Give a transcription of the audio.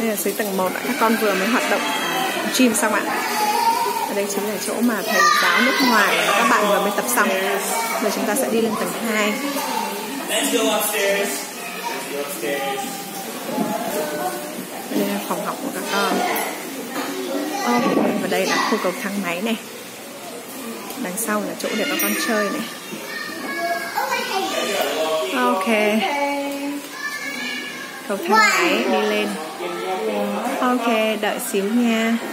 Đây là dưới tầng 1, các con vừa mới hoạt động gym xong ạ. Ở đây chính là chỗ mà thầy giáo nước ngoài và các bạn vừa mới tập xong. Giờ chúng ta sẽ đi lên tầng 2. Đây là phòng học của các con. Và đây là khu cầu thang máy này. Đằng sau là chỗ để các con chơi này. Ok. Cầu thang máy đi lên. Ok, đợi xíu nha.